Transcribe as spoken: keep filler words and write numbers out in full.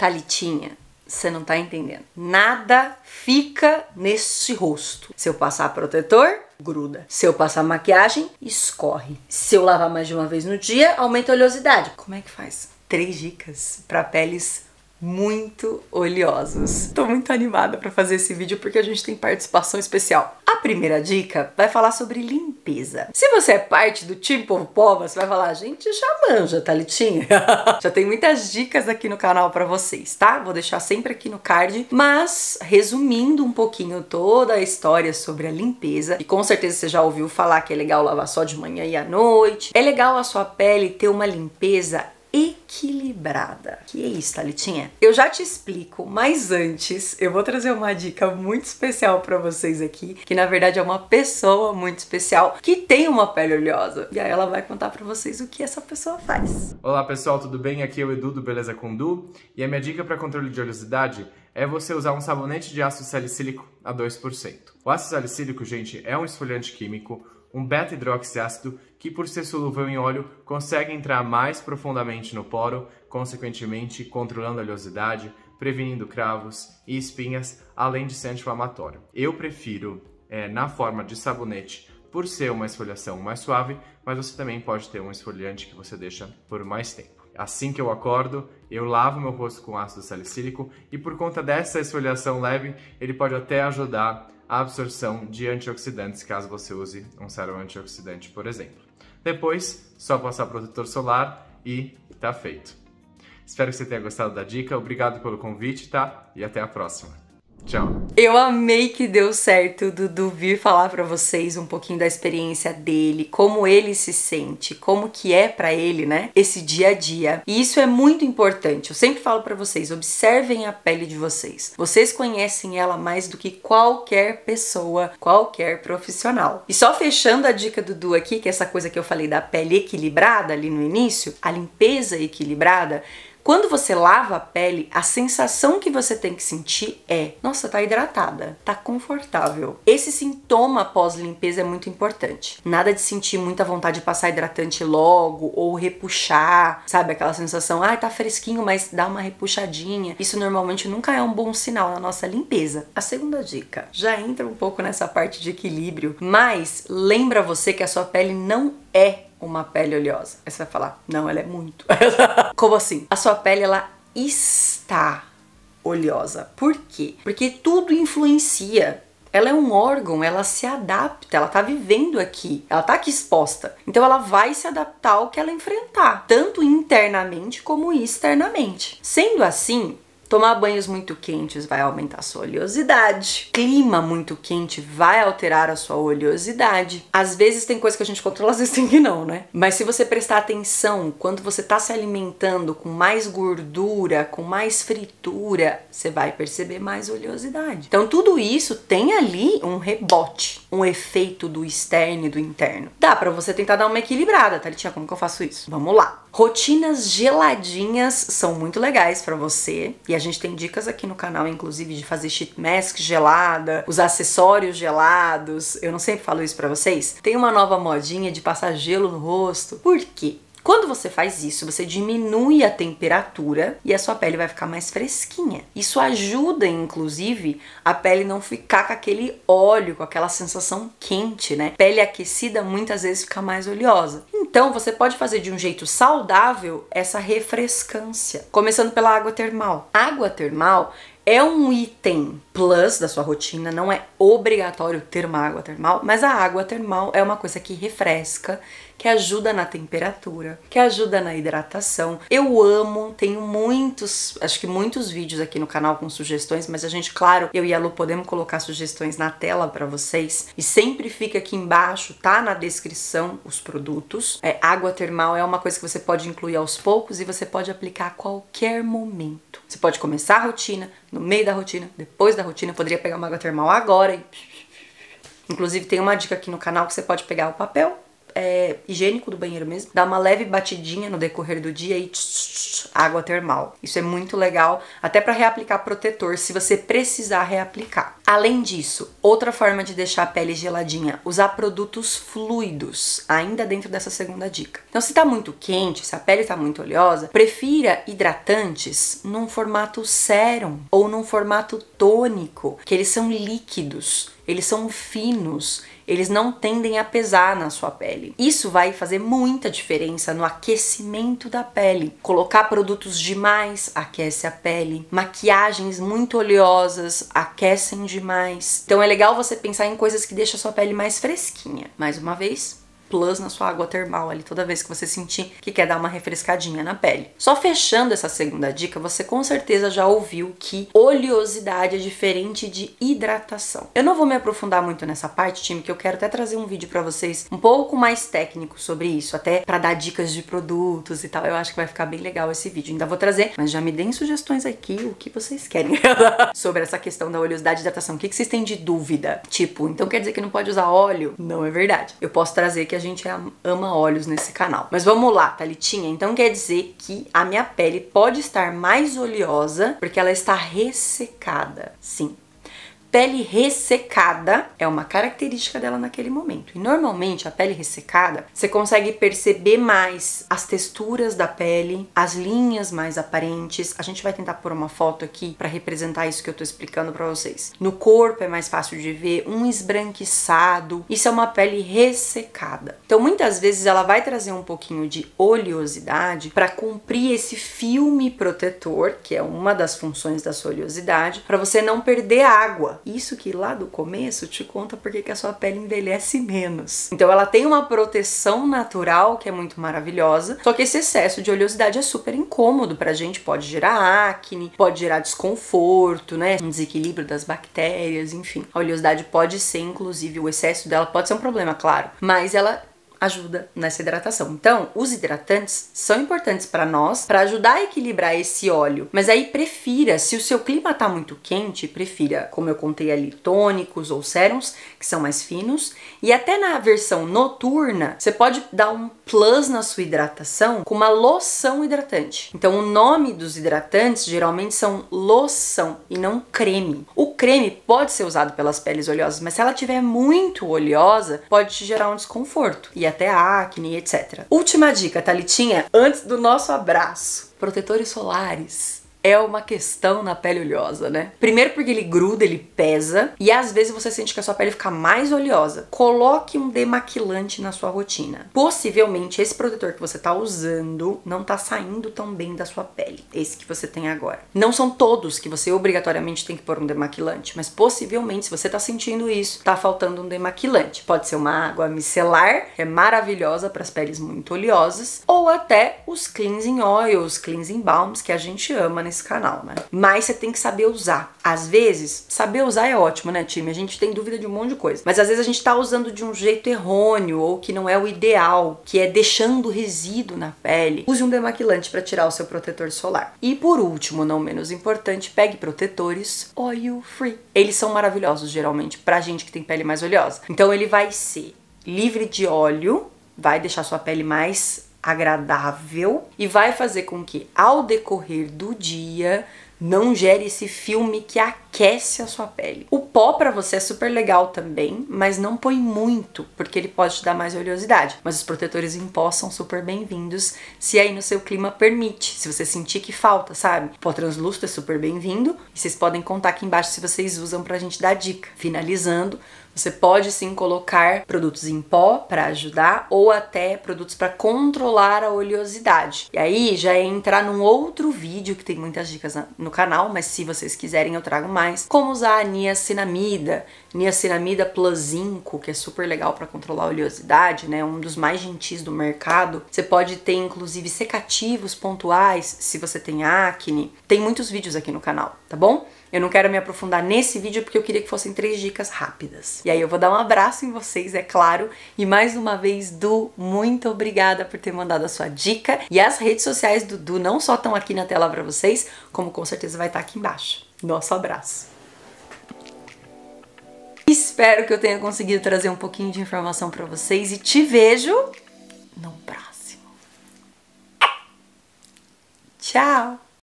Thalitinha, você não tá entendendo. Nada fica nesse rosto. Se eu passar protetor, gruda. Se eu passar maquiagem, escorre. Se eu lavar mais de uma vez no dia, aumenta a oleosidade. Como é que faz? Três dicas para peles muito oleosas. Tô muito animada para fazer esse vídeo porque a gente tem participação especial. A primeira dica vai falar sobre limpeza. Se você é parte do time Povo Pova, você vai falar, a gente já manja, Thalitinha. Já tem muitas dicas aqui no canal para vocês, tá? Vou deixar sempre aqui no card, mas resumindo um pouquinho toda a história sobre a limpeza, e com certeza você já ouviu falar que é legal lavar só de manhã e à noite. É legal a sua pele ter uma limpeza equilibrada. Que é isso, Thalitinha? Eu já te explico, mas antes eu vou trazer uma dica muito especial pra vocês aqui, que na verdade é uma pessoa muito especial que tem uma pele oleosa. E aí ela vai contar pra vocês o que essa pessoa faz. Olá pessoal, tudo bem? Aqui é o Edu do Beleza com Du, e a minha dica para controle de oleosidade é você usar um sabonete de ácido salicílico a dois por cento. O ácido salicílico, gente, é um esfoliante químico, um beta-hidroxiácido que, por ser solúvel em óleo, consegue entrar mais profundamente no poro, consequentemente controlando a oleosidade, prevenindo cravos e espinhas, além de ser anti-inflamatório. Eu prefiro é, na forma de sabonete, por ser uma esfoliação mais suave, mas você também pode ter um esfoliante que você deixa por mais tempo. Assim que eu acordo, eu lavo meu rosto com ácido salicílico e por conta dessa esfoliação leve, ele pode até ajudar a absorção de antioxidantes, caso você use um sérum antioxidante, por exemplo. Depois, só passar protetor solar e tá feito. Espero que você tenha gostado da dica, obrigado pelo convite, tá? E até a próxima. Tchau. Eu amei que deu certo o Dudu vir falar pra vocês um pouquinho da experiência dele, como ele se sente, como que é pra ele, né, esse dia a dia. E isso é muito importante. Eu sempre falo pra vocês, observem a pele de vocês. Vocês conhecem ela mais do que qualquer pessoa, qualquer profissional. E só fechando a dica do Dudu aqui, que é essa coisa que eu falei da pele equilibrada ali no início, a limpeza equilibrada. Quando você lava a pele, a sensação que você tem que sentir é, nossa, tá hidratada, tá confortável. Esse sintoma pós-limpeza é muito importante. Nada de sentir muita vontade de passar hidratante logo ou repuxar, sabe? Aquela sensação, ah, tá fresquinho, mas dá uma repuxadinha. Isso normalmente nunca é um bom sinal na nossa limpeza. A segunda dica já entra um pouco nessa parte de equilíbrio, mas lembra você que a sua pele não é uma pele oleosa. Aí você vai falar, não, ela é muito. Como assim? A sua pele, ela está oleosa. Por quê? Porque tudo influencia. Ela é um órgão, ela se adapta, ela tá vivendo aqui, ela tá aqui exposta. Então ela vai se adaptar ao que ela enfrentar, tanto internamente como externamente. Sendo assim, tomar banhos muito quentes vai aumentar a sua oleosidade. Clima muito quente vai alterar a sua oleosidade. Às vezes tem coisa que a gente controla, às vezes tem que não, né? Mas se você prestar atenção, quando você tá se alimentando com mais gordura, com mais fritura, você vai perceber mais oleosidade. Então tudo isso tem ali um rebote, um efeito do externo e do interno. Dá pra você tentar dar uma equilibrada, Thalitinha, como que eu faço isso? Vamos lá. Rotinas geladinhas são muito legais pra você e a gente tem dicas aqui no canal, inclusive, de fazer sheet mask gelada, os acessórios gelados. Eu não sempre falo isso pra vocês. Tem uma nova modinha de passar gelo no rosto. Por quê? Quando você faz isso, você diminui a temperatura e a sua pele vai ficar mais fresquinha. Isso ajuda, inclusive, a pele não ficar com aquele óleo, com aquela sensação quente, né? Pele aquecida muitas vezes fica mais oleosa. Então, você pode fazer de um jeito saudável essa refrescância. Começando pela água termal. Água termal é um item plus da sua rotina, não é obrigatório ter uma água termal, mas a água termal é uma coisa que refresca, que ajuda na temperatura, que ajuda na hidratação. Eu amo, tenho muitos, acho que muitos vídeos aqui no canal com sugestões, mas a gente, claro, eu e a Lu podemos colocar sugestões na tela pra vocês, e sempre fica aqui embaixo, tá na descrição, os produtos. É, água termal é uma coisa que você pode incluir aos poucos e você pode aplicar a qualquer momento. Você pode começar a rotina, no meio da rotina, depois da rotina. Eu poderia pegar uma água termal agora e... Inclusive tem uma dica aqui no canal que você pode pegar o papel é, higiênico do banheiro mesmo, dar uma leve batidinha no decorrer do dia e tch, tch, água termal. Isso é muito legal, até para reaplicar protetor, se você precisar reaplicar. Além disso, outra forma de deixar a pele geladinha, usar produtos fluidos, ainda dentro dessa segunda dica. Então, se tá muito quente, se a pele tá muito oleosa, prefira hidratantes num formato sérum ou num formato tônico, que eles são líquidos, eles são finos, eles não tendem a pesar na sua pele. Isso vai fazer muita diferença no aquecimento da pele. Colocar produtos demais aquece a pele. Maquiagens muito oleosas aquecem demais. Então é legal você pensar em coisas que deixam a sua pele mais fresquinha. Mais uma vez, plus na sua água termal ali, toda vez que você sentir que quer dar uma refrescadinha na pele. Só fechando essa segunda dica, você com certeza já ouviu que oleosidade é diferente de hidratação. Eu não vou me aprofundar muito nessa parte, time, que eu quero até trazer um vídeo pra vocês um pouco mais técnico sobre isso, até pra dar dicas de produtos e tal. Eu acho que vai ficar bem legal esse vídeo. Ainda vou trazer, mas já me deem sugestões aqui, o que vocês querem sobre essa questão da oleosidade e hidratação. O que, que vocês têm de dúvida? Tipo, então quer dizer que não pode usar óleo? Não é verdade. Eu posso trazer que a gente ama óleos nesse canal. Mas vamos lá, Thalitinha. Então quer dizer que a minha pele pode estar mais oleosa porque ela está ressecada. Sim. Pele ressecada é uma característica dela naquele momento. E normalmente a pele ressecada, você consegue perceber mais as texturas da pele, as linhas mais aparentes. A gente vai tentar pôr uma foto aqui para representar isso que eu tô explicando para vocês. No corpo é mais fácil de ver um esbranquiçado. Isso é uma pele ressecada. Então muitas vezes ela vai trazer um pouquinho de oleosidade para cumprir esse filme protetor, que é uma das funções da sua oleosidade, para você não perder água. Isso que lá do começo te conta porque que a sua pele envelhece menos. Então ela tem uma proteção natural que é muito maravilhosa, só que esse excesso de oleosidade é super incômodo pra gente, pode gerar acne, pode gerar desconforto, né, um desequilíbrio das bactérias, enfim. A oleosidade pode ser, inclusive, o excesso dela pode ser um problema, claro, mas ela ajuda nessa hidratação. Então, os hidratantes são importantes para nós, para ajudar a equilibrar esse óleo. Mas aí prefira, se o seu clima tá muito quente, prefira, como eu contei ali, tônicos ou sérums, que são mais finos. E até na versão noturna, você pode dar um plus na sua hidratação com uma loção hidratante. Então, o nome dos hidratantes geralmente são loção e não creme. O creme pode ser usado pelas peles oleosas, mas se ela tiver muito oleosa, pode te gerar um desconforto. E até acne, etcétera. Última dica, Thalitinha, antes do nosso abraço. Protetores solares é uma questão na pele oleosa, né? Primeiro porque ele gruda, ele pesa, e às vezes você sente que a sua pele fica mais oleosa. Coloque um demaquilante na sua rotina. Possivelmente esse protetor que você tá usando não tá saindo tão bem da sua pele, esse que você tem agora. Não são todos que você obrigatoriamente tem que pôr um demaquilante, mas possivelmente, se você tá sentindo isso, tá faltando um demaquilante. Pode ser uma água micelar, que é maravilhosa para as peles muito oleosas, ou até os cleansing oils, cleansing balms, que a gente ama nesse canal, né? Mas você tem que saber usar. Às vezes, saber usar é ótimo, né, time? A gente tem dúvida de um monte de coisa. Mas às vezes a gente tá usando de um jeito errôneo ou que não é o ideal, que é deixando resíduo na pele. Use um demaquilante para tirar o seu protetor solar. E por último, não menos importante, pegue protetores oil free. Eles são maravilhosos, geralmente, pra gente que tem pele mais oleosa. Então ele vai ser livre de óleo, vai deixar sua pele mais agradável e vai fazer com que ao decorrer do dia não gere esse filme que aquece a sua pele. O pó pra você é super legal também, mas não põe muito, porque ele pode te dar mais oleosidade. Mas os protetores em pó são super bem-vindos, se aí no seu clima permite, se você sentir que falta, sabe? O pó translúcido é super bem-vindo, e vocês podem contar aqui embaixo se vocês usam pra gente dar dica. Finalizando, você pode sim colocar produtos em pó para ajudar ou até produtos para controlar a oleosidade. E aí já é entrar num outro vídeo que tem muitas dicas no canal, mas se vocês quiserem eu trago mais. Como usar a niacinamida, niacinamida plus zinco, que é super legal para controlar a oleosidade, né? Um dos mais gentis do mercado. Você pode ter inclusive secativos pontuais se você tem acne. Tem muitos vídeos aqui no canal, tá bom? Eu não quero me aprofundar nesse vídeo porque eu queria que fossem três dicas rápidas. E aí eu vou dar um abraço em vocês, é claro. E mais uma vez, Du, muito obrigada por ter mandado a sua dica. E as redes sociais do Du não só estão aqui na tela pra vocês, como com certeza vai estar aqui embaixo. Nosso abraço. Espero que eu tenha conseguido trazer um pouquinho de informação pra vocês e te vejo no próximo. Tchau!